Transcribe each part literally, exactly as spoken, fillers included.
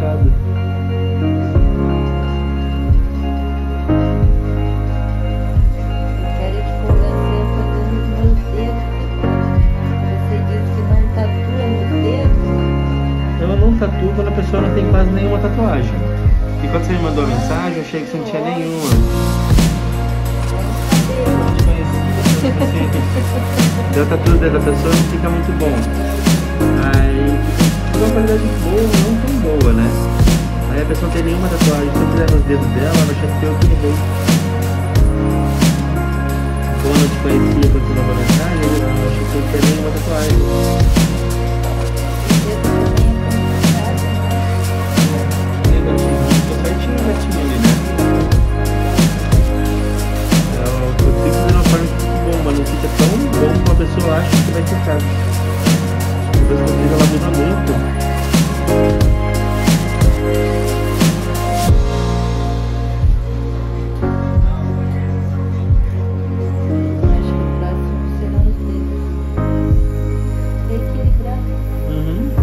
fechado. Tatu quando a pessoa não tem quase nenhuma tatuagem. E quando você me mandou a mensagem, eu achei que você não tinha nenhuma. Deu tatu da pessoa não fica muito bom. Aí fica uma qualidade boa, não tão boa, né? Aí a pessoa não tem nenhuma tatuagem. Se eu fizer nos dedos dela, ela acha que eu que errei. Quando eu te conhecia, quando você mandou a mensagem, eu achei que eu não tinha nenhuma tatuagem. Mas não fica tão bom como a pessoa acha que vai ficar. Depois que eu ela muda muito. Acho que o próximo será os dedos. Equilibrar. Uhum.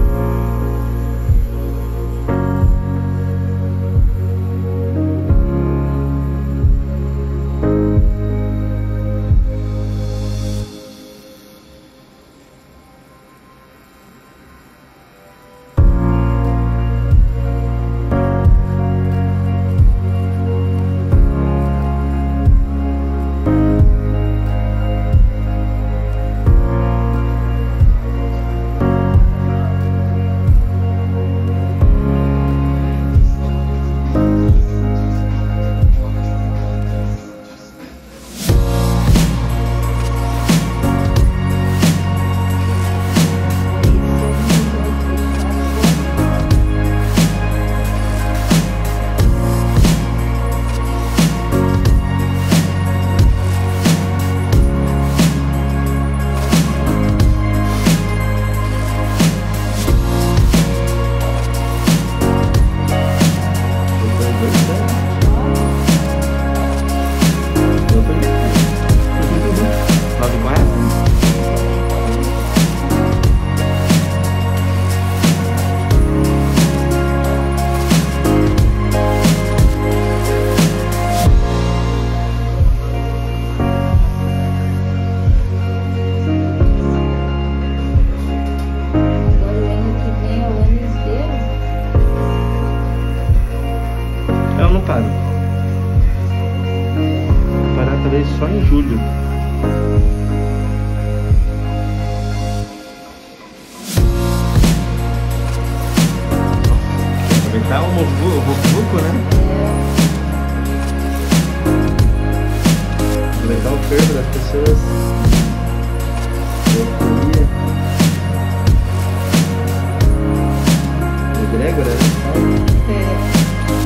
Só em julho. Aproveitar o Movuco, né? Aproveitar o fervo das pessoas. Egrégora, né? É.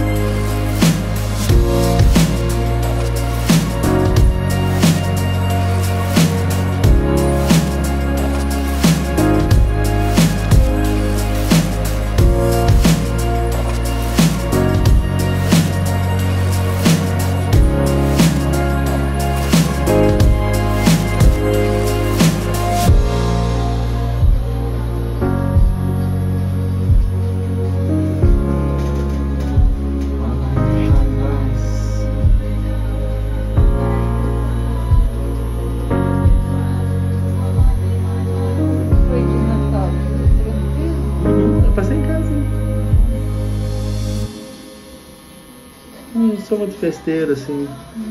Não sou muito festeiro, assim.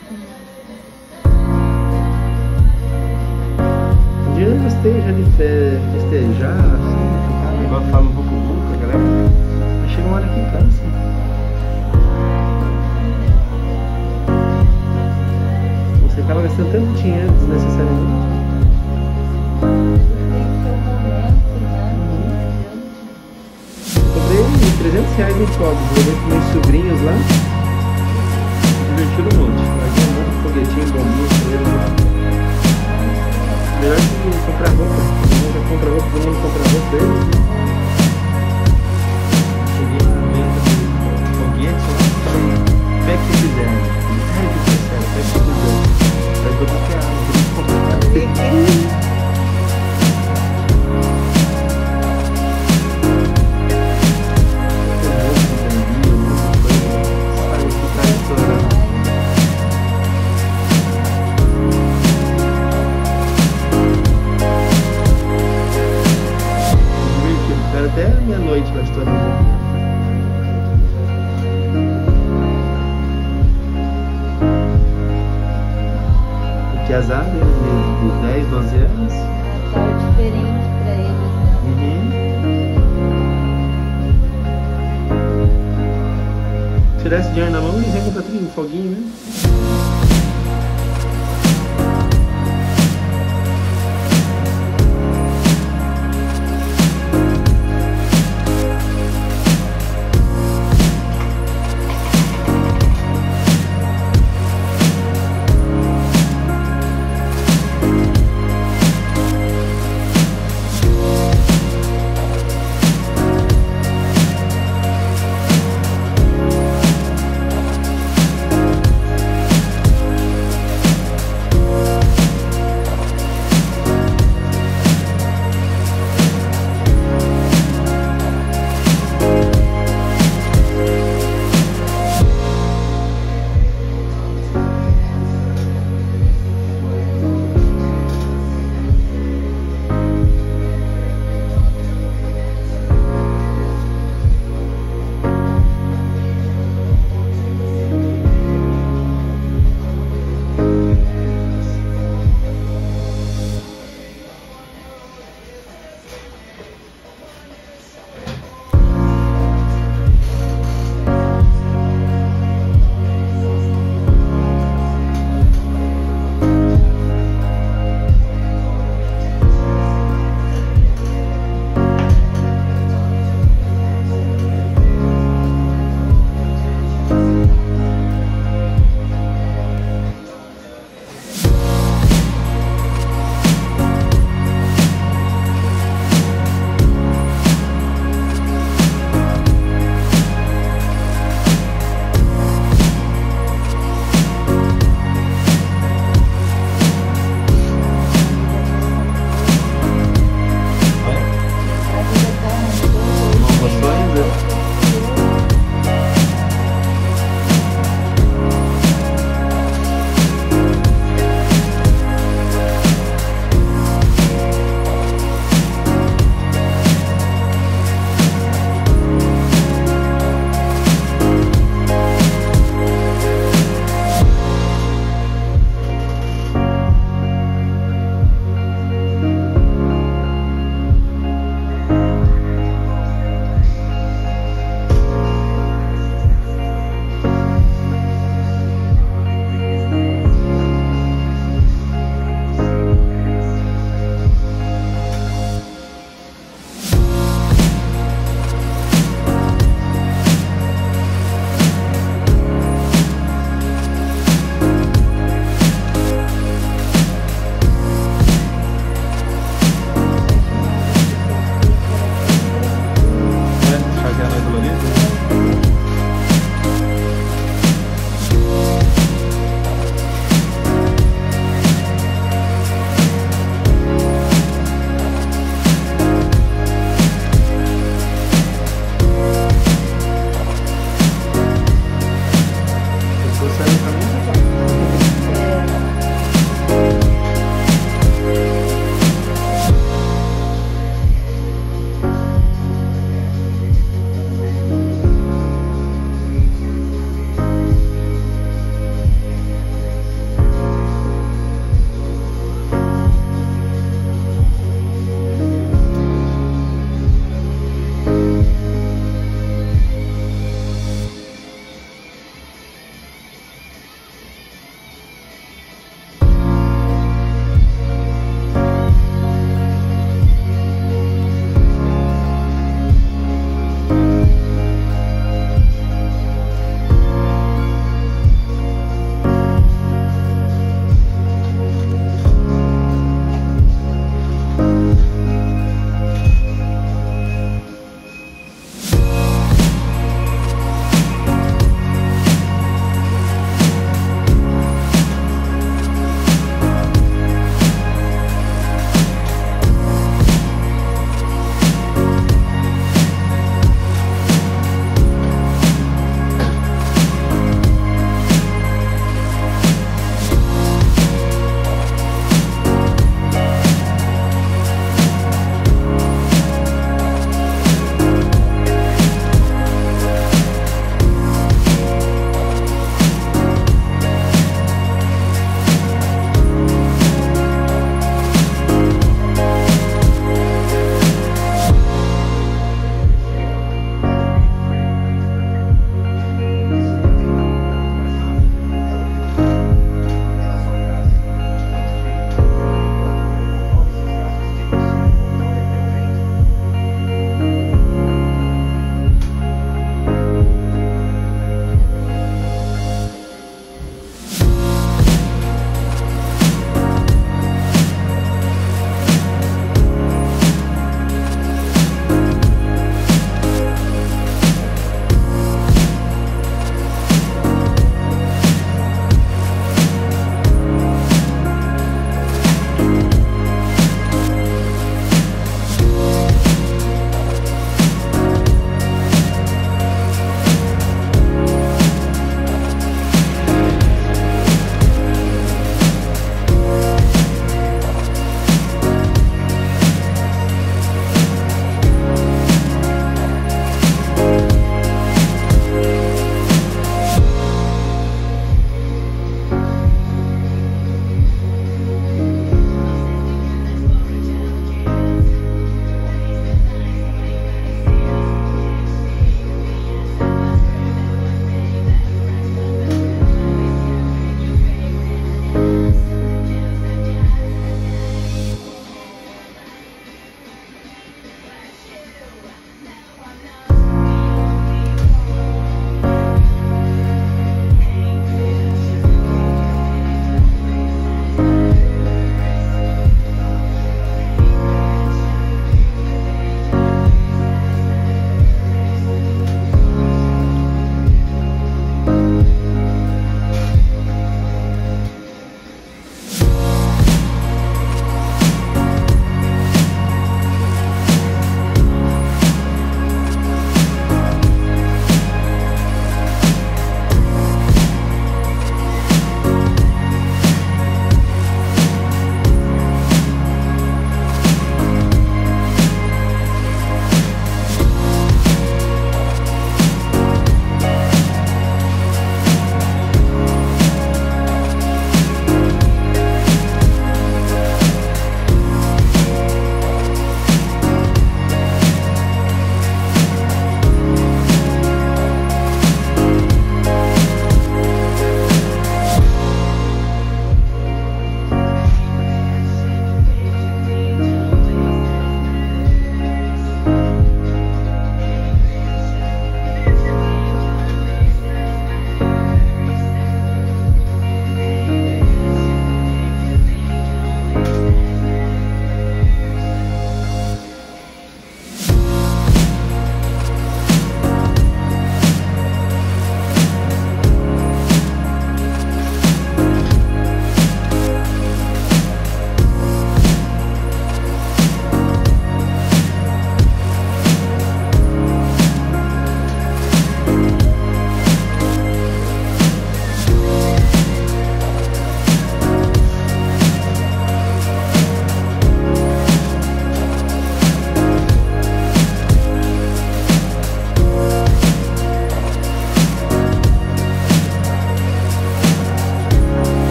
Um dia eu gostei já de fe festejar, assim, ficar, igual fala um pouco louco, a galera. Mas chega uma hora que cansa. Você acaba gastando tanto dinheiro desnecessariamente. Eu comprei trezentos reais em fogos, levei para meus sobrinhos lá. Divertiram um monte. Aqui é um monte de foguetinho, bombinha, estrela. Melhor que comprar roupa. Todo mundo já compra roupa, todo mundo compra roupa deles. Cheguei na venda de foguete lá. Pega o que quiser. Sério que quiser, pega o que quiser. Faz todo o que é, não tem que comprar. Gastou ali. Que azar de, de, de dez, doze anos. Tá diferente pra eles, né? Uhum. Se tivesse dinheiro na mão, eles iam comprar tudo em foguinho, né?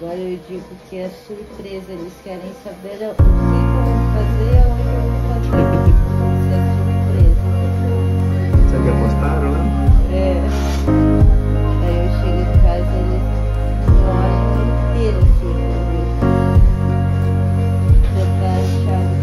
Agora eu digo que é surpresa, eles querem saber o que eu vou fazer, onde eu vou fazer. Isso é surpresa. Será que apostaram, né? É. Aí eu chego em casa e eles me olham inteiro assim, pra ver. Tentar achar.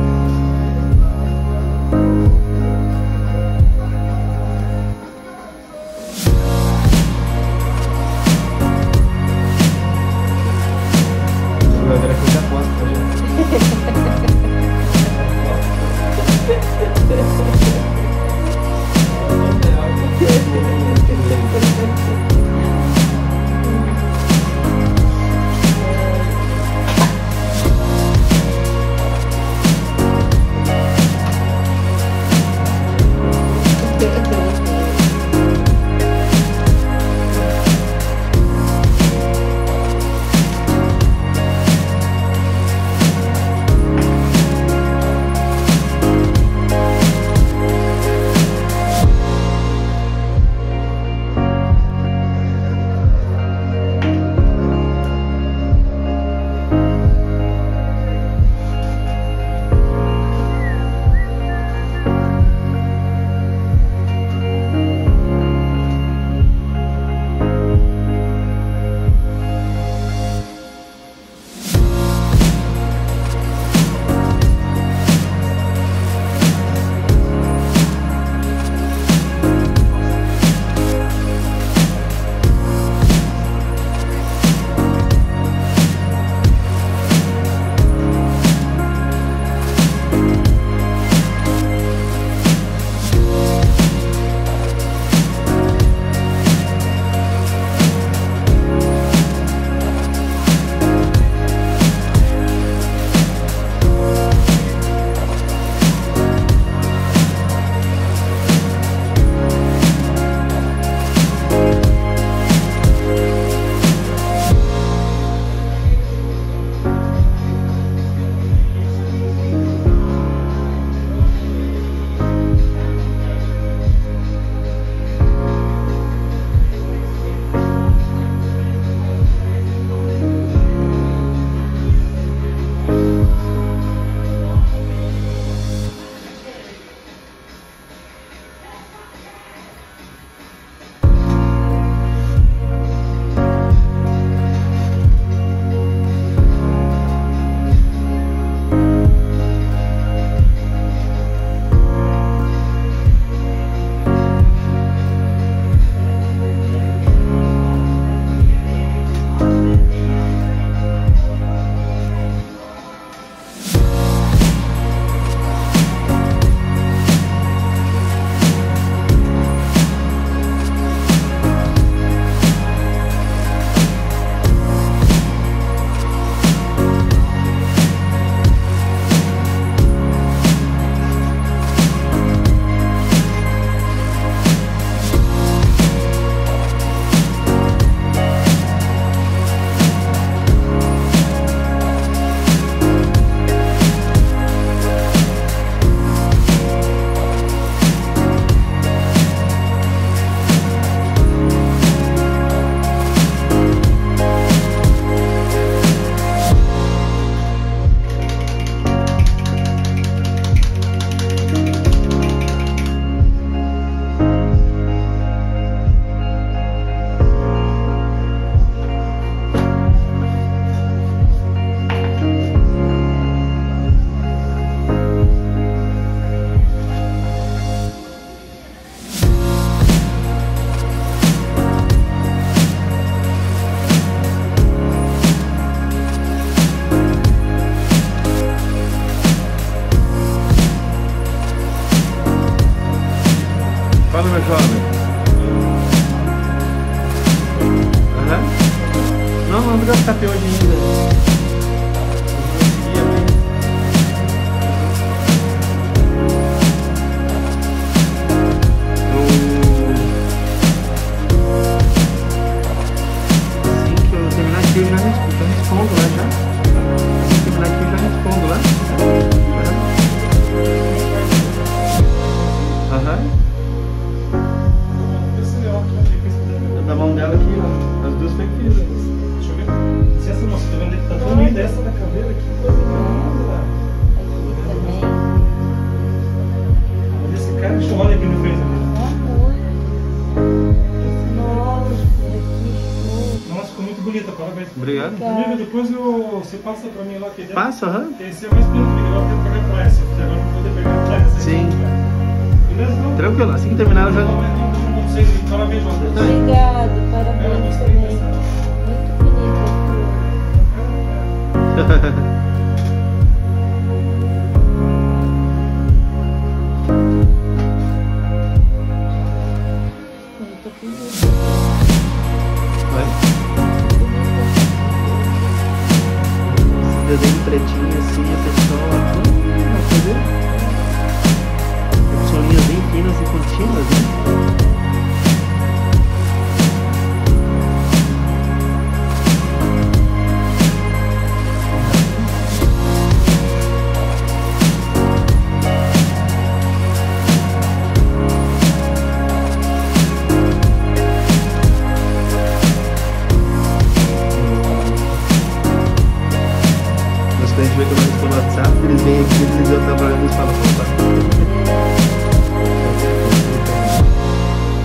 Agora que eu já posso, tá, gente? Fala, meu jovem. Aham. Não, não vou ficar hoje ainda. Assim que eu terminar aqui eu já respondo lá já. Assim que eu terminar aqui eu já respondo lá. Aham. Da mão dela aqui, ó. As duas foi que fiz. Deixa eu ver. Se essa bonita, parabéns. Obrigado. Amigo, depois eu, você passa pra mim lá aqui dentro. Passa, aham. Esse é mais bonito, porque agora eu tenho que pegar praia. Se eu quiser agora, eu vou poder pegar praia. Sim. Beleza? Não? Tranquilo, assim que terminar eu já... Não, não, não, não sei, parabéns, João. Obrigado, parabéns também. Muito bonita a flor. Muito bonita. Vai. Esse desenho pretinho assim, a pessoa... Hum, vai fazer? São linhas bem finas e contínuas, né? A gente vê que eu não respondo no WhatsApp, eles vêm aqui, eles já trabalham e falam, pô, tá.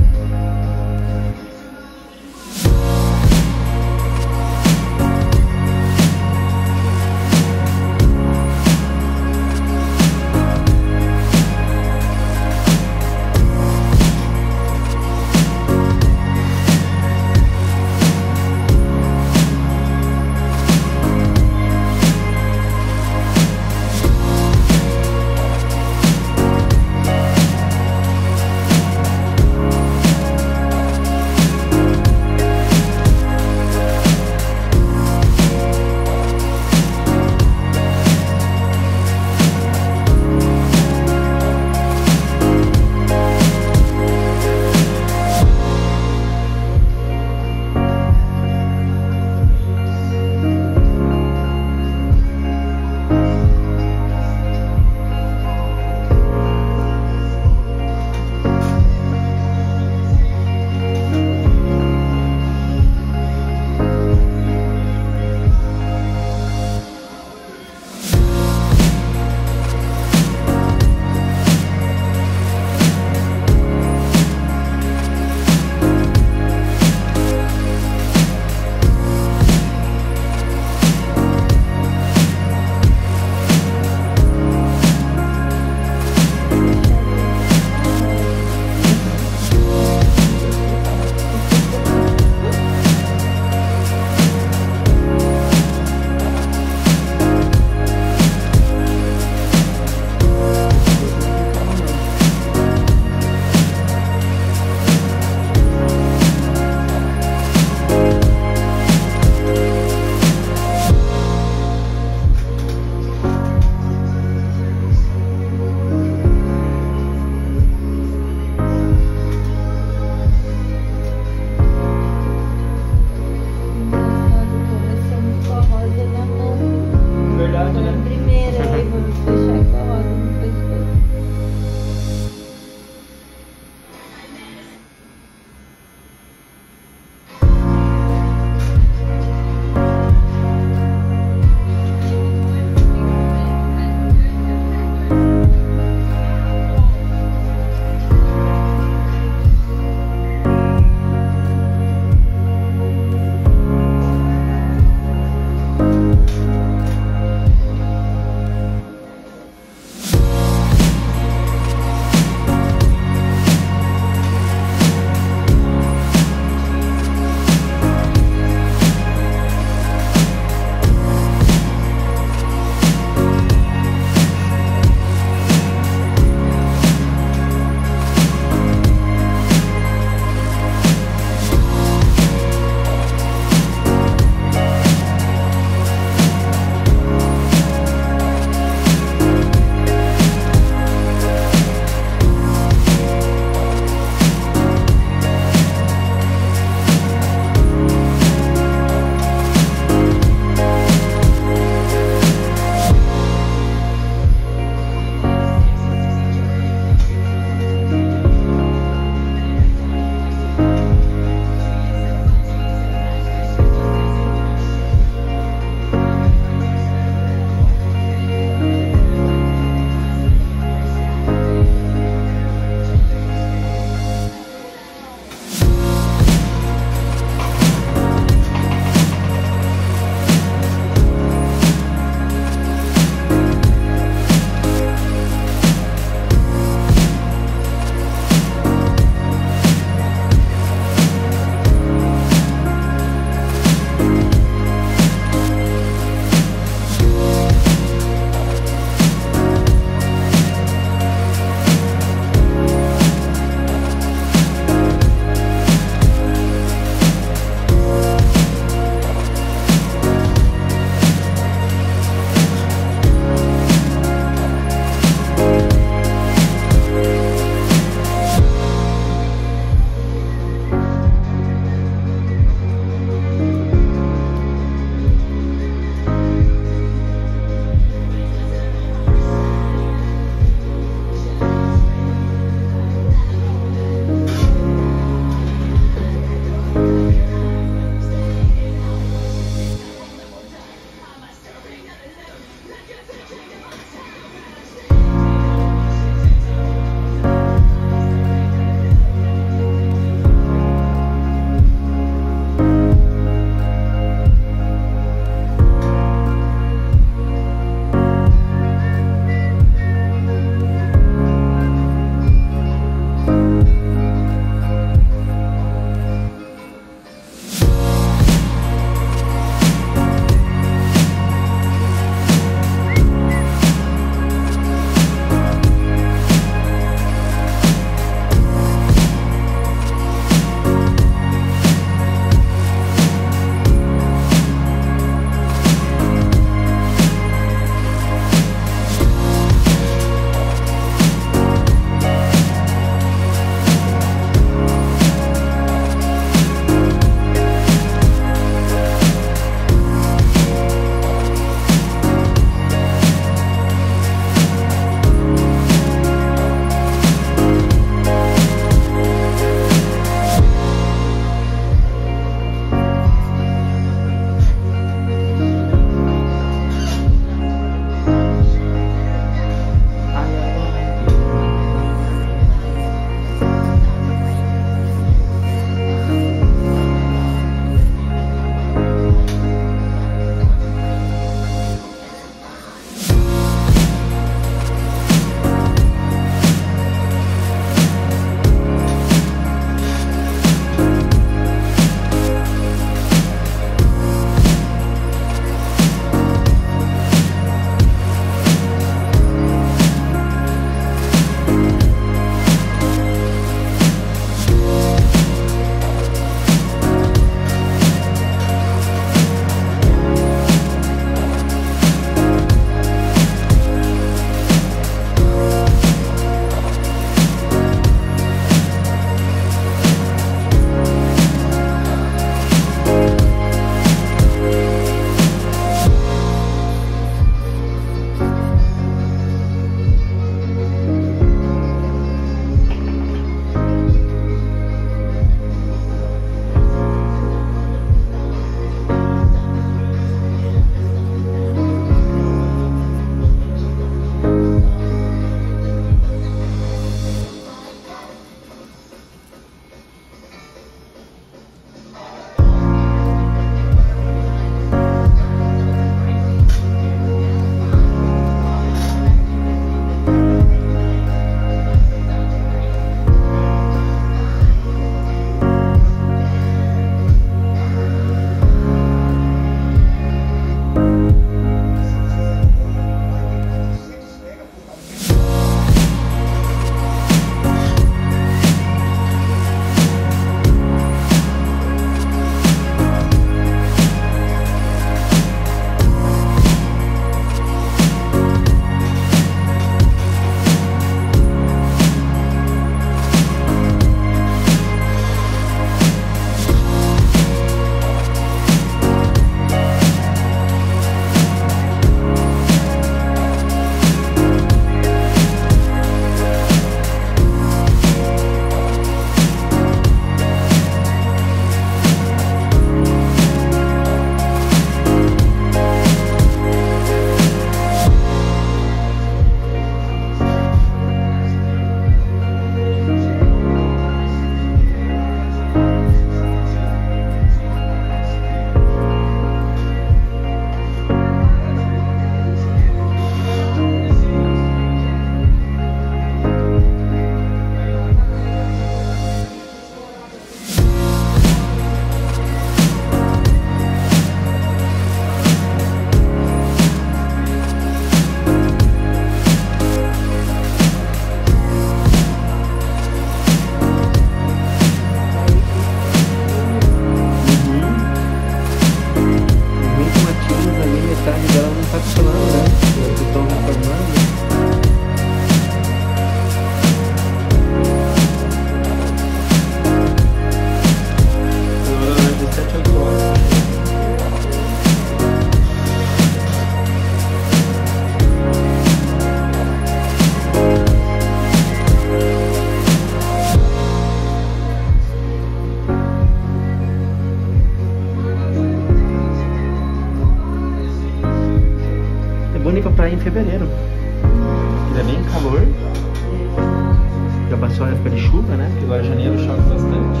fevereiro. Ainda bem calor. Já passou a época de chuva, né? Porque agora janeiro chove bastante.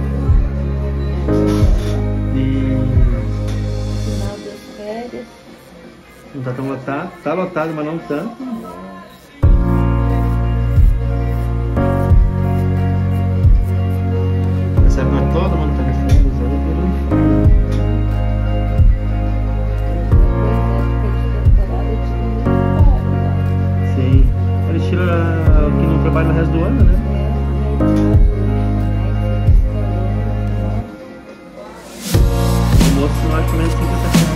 E Final das férias. não tá tão lotado. Tá lotado, mas não tanto. Essa época todo mundo tá de férias, aí vira um inferno. Sim. Eles tiram ah, o que não trabalha no resto do ano, né? O moço não acha menos cinquenta reais.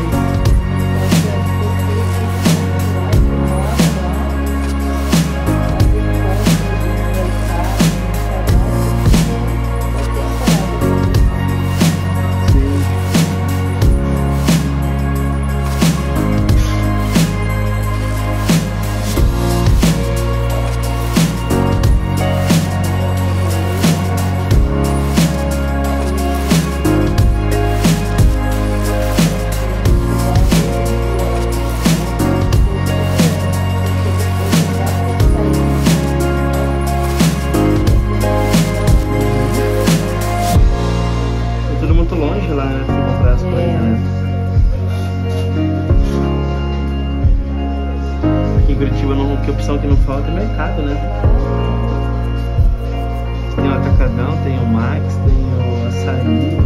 Sim. É tudo muito longe lá, né? Pra comprar as coisas, né? Aqui em Curitiba, não, que opção que não falta é mercado, né? Tem o Atacadão, tem o Max, tem o Açaí.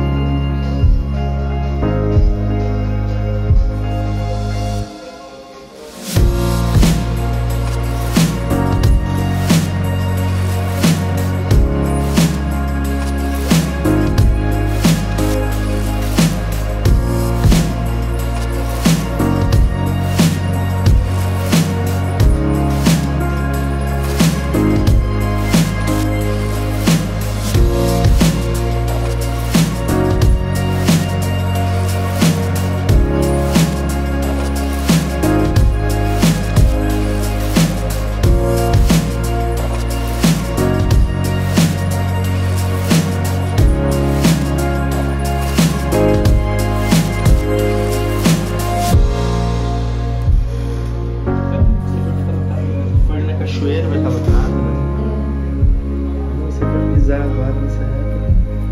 For na cachoeira vai estar lotado, né? Nossa, pra pisar agora nessa época.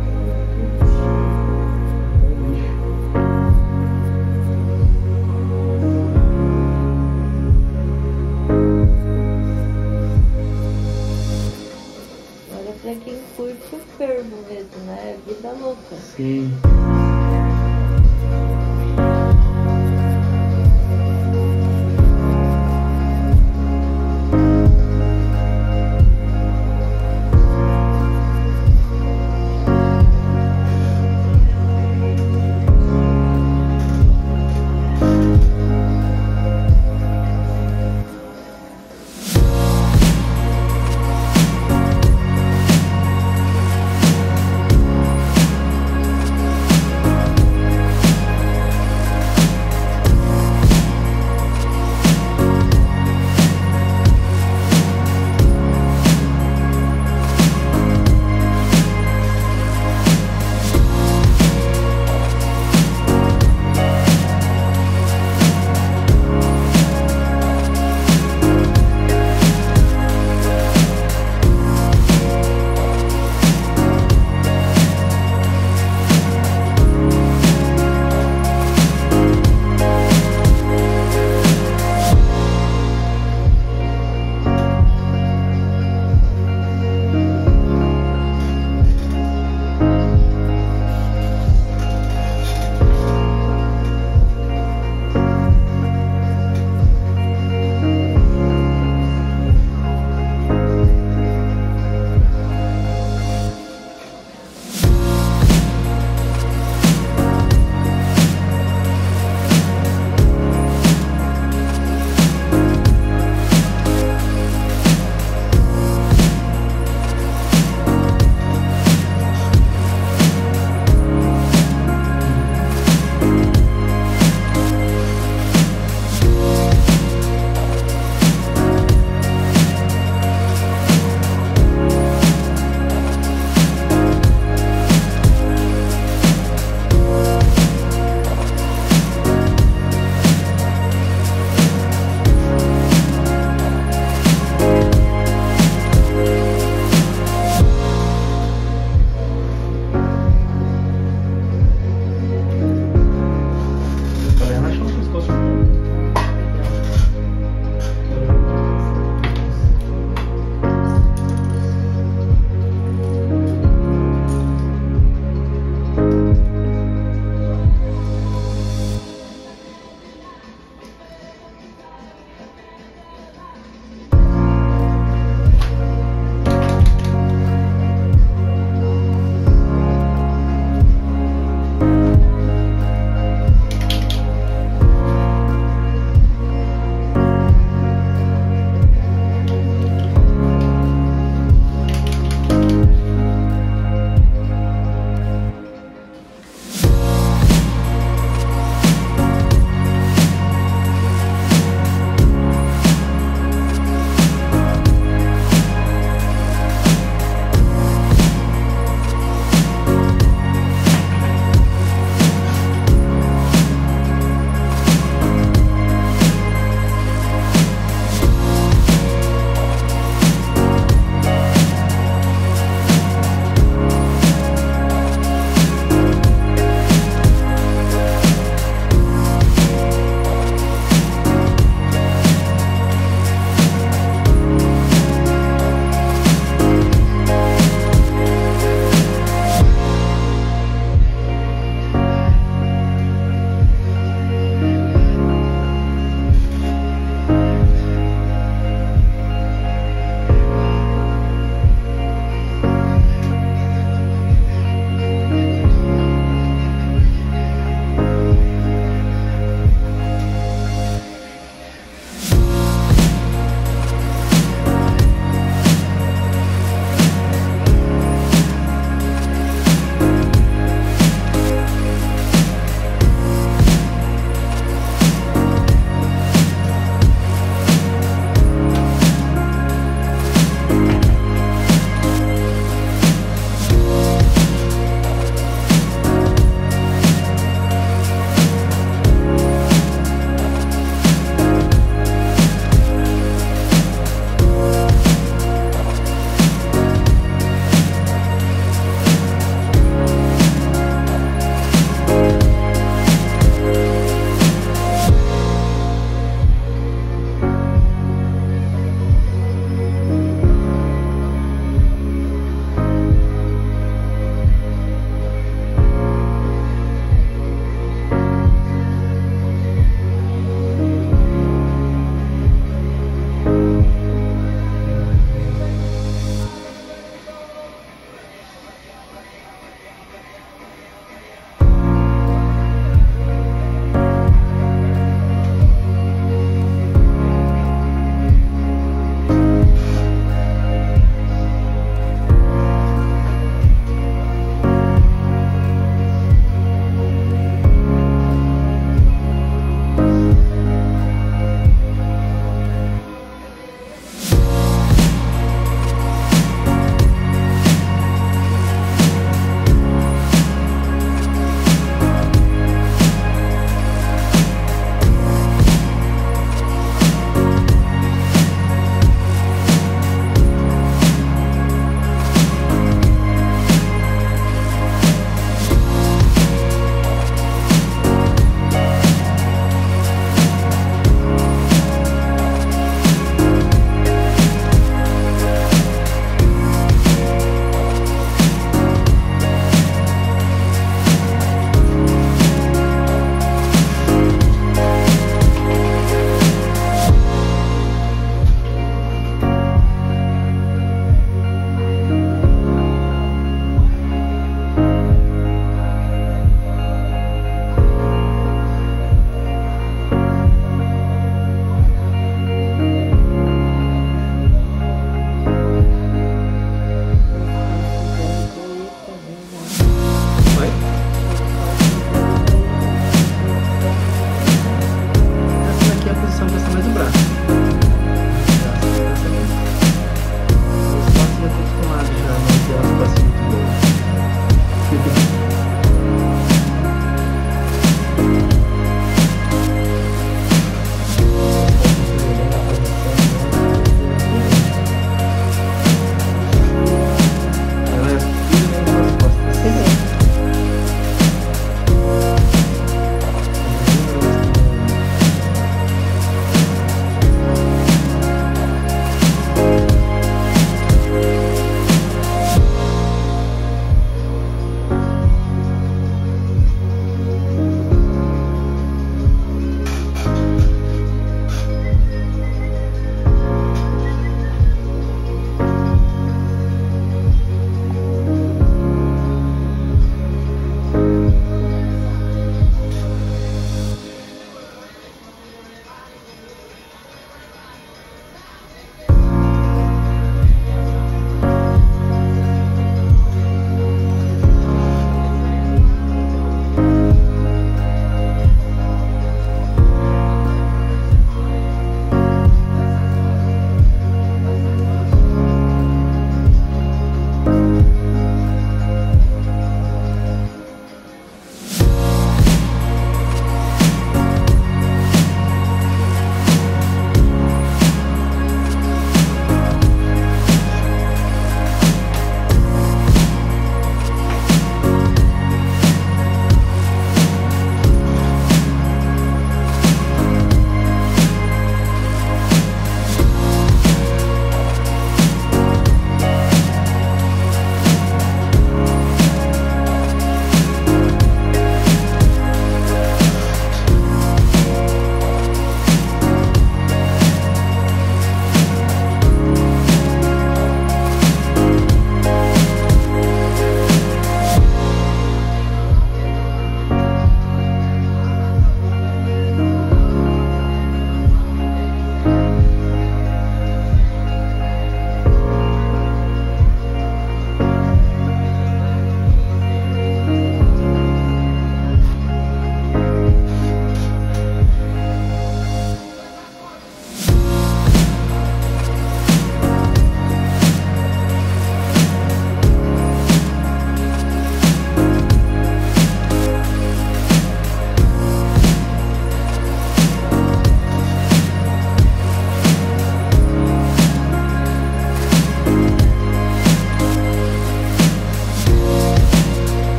Tá um lixo. Olha pra quem curte o fervo mesmo, né? É vida louca. Sim.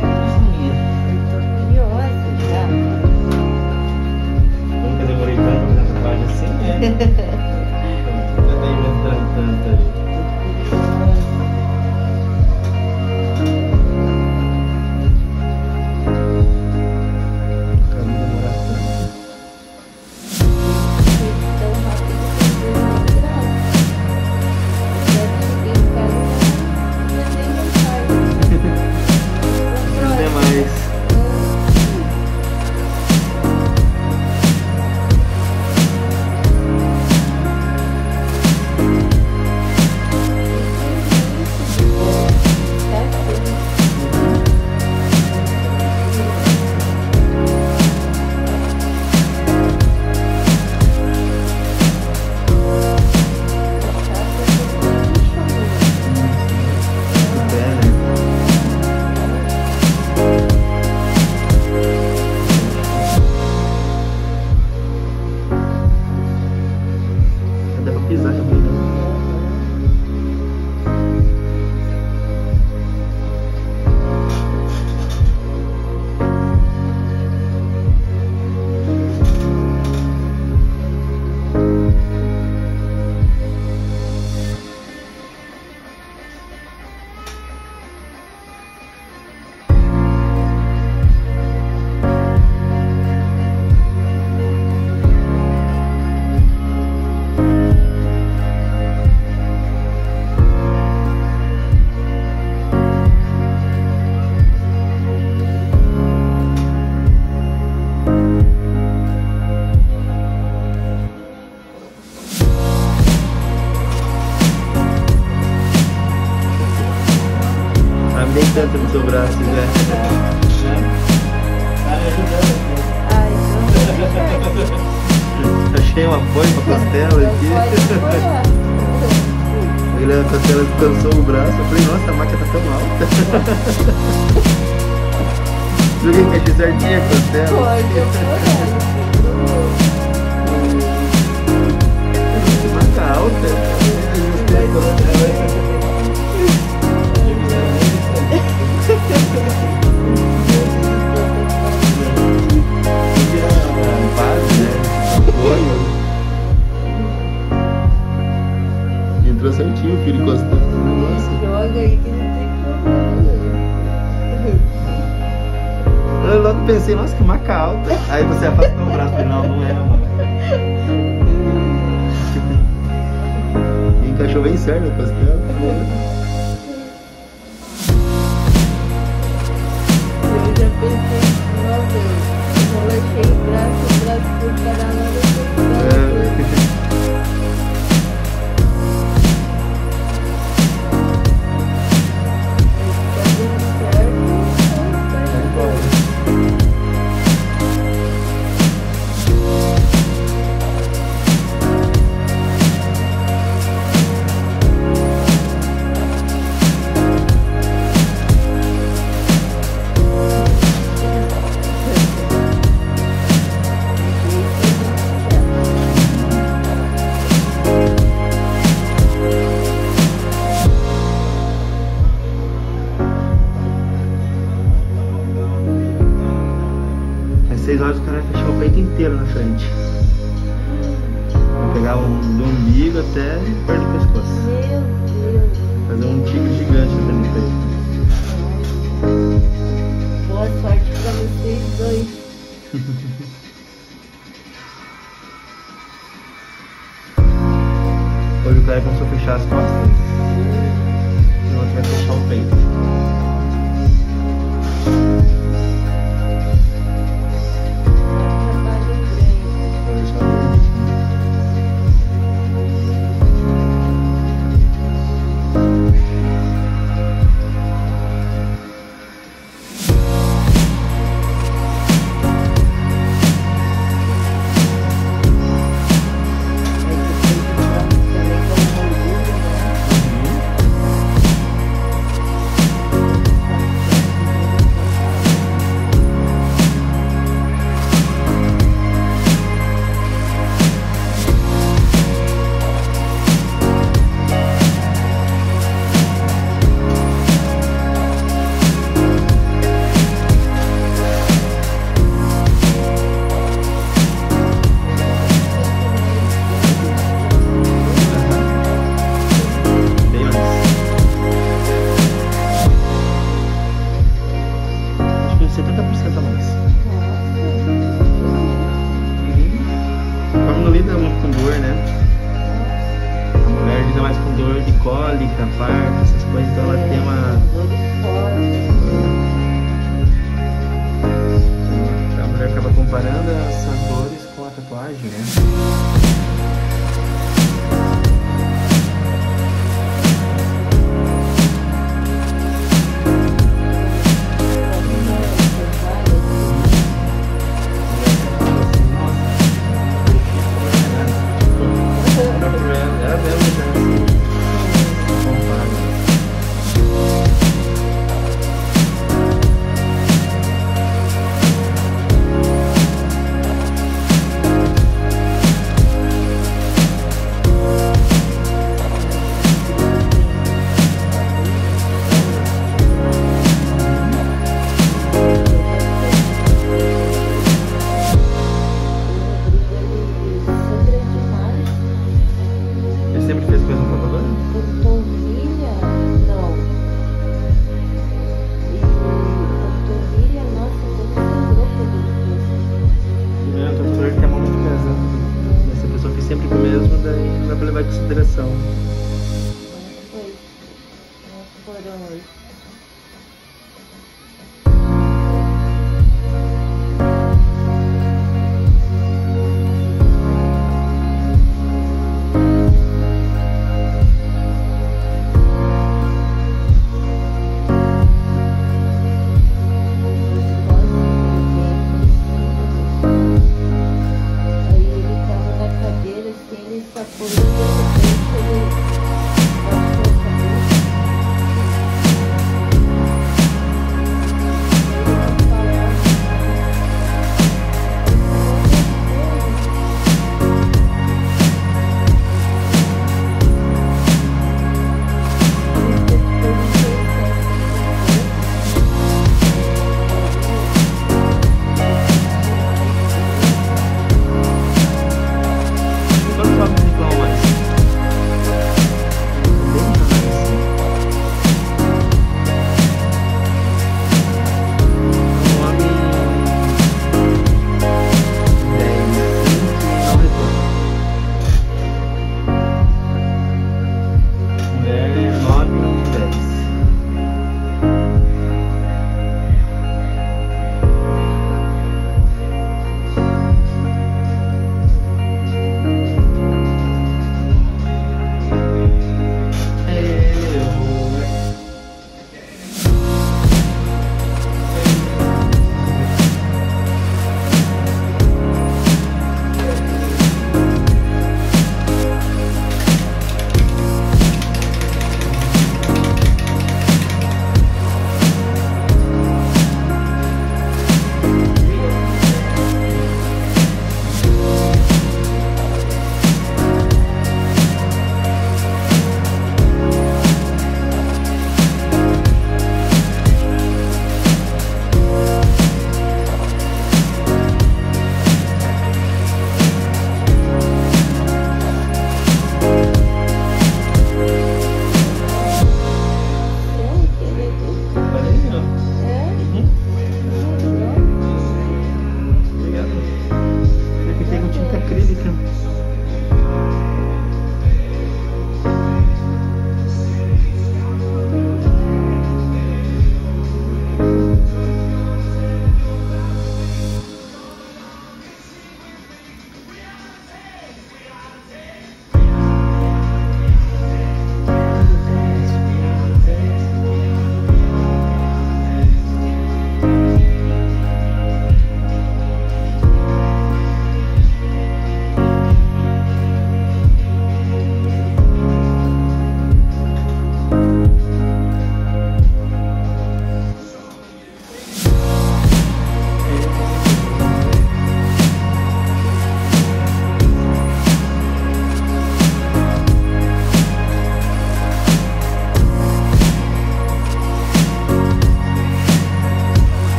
curiosa já. Nunca demorei tanto pra fazer tatuagem assim, né? Nunca tá inventando tanto ali. Pra não demorar tanto. Tão rápido que eu não gravo. Já cheguei em casa e já nem mensagem. Até mais. Dá pra pisar também, né? Amei tanto no seu braço, né? Ai, não. Achei um apoio pra costela aqui. Ele, a costela descansou o braço. Eu falei, nossa, a máquina tá tão alta. Viu que encaixei certinho a costela? Pode, eu Maca alta. Ajustei a costela. Entrou certinho o filho encostando no negócio. joga aí que não tem problema. Eu logo pensei, nossa, que maca alta. Aí você afastou o braço, não, não é, mano. Encaixou bem certo a costela. Eu já pensei, nossa, eu relaxei o braço, o braço por cada lado, eu fui Seis horas o cara vai fechar o peito inteiro na frente. Vou pegar um do umbigo até perto do pescoço. Meu Deus. Fazer um tigre gigante na frente do peito. Boa sorte pra vocês dois. Hoje o cara começou a fechar as costas. E o outro vai fechar o peito. setenta por cento a mais. Nossa. Como não lida muito com dor, né? A mulher lida mais com dor de cólica, parto, essas coisas, então ela tem uma. A mulher acaba comparando essas dores com a tatuagem, né? Sempre com o mesmo, daí não dá pra levar em consideração.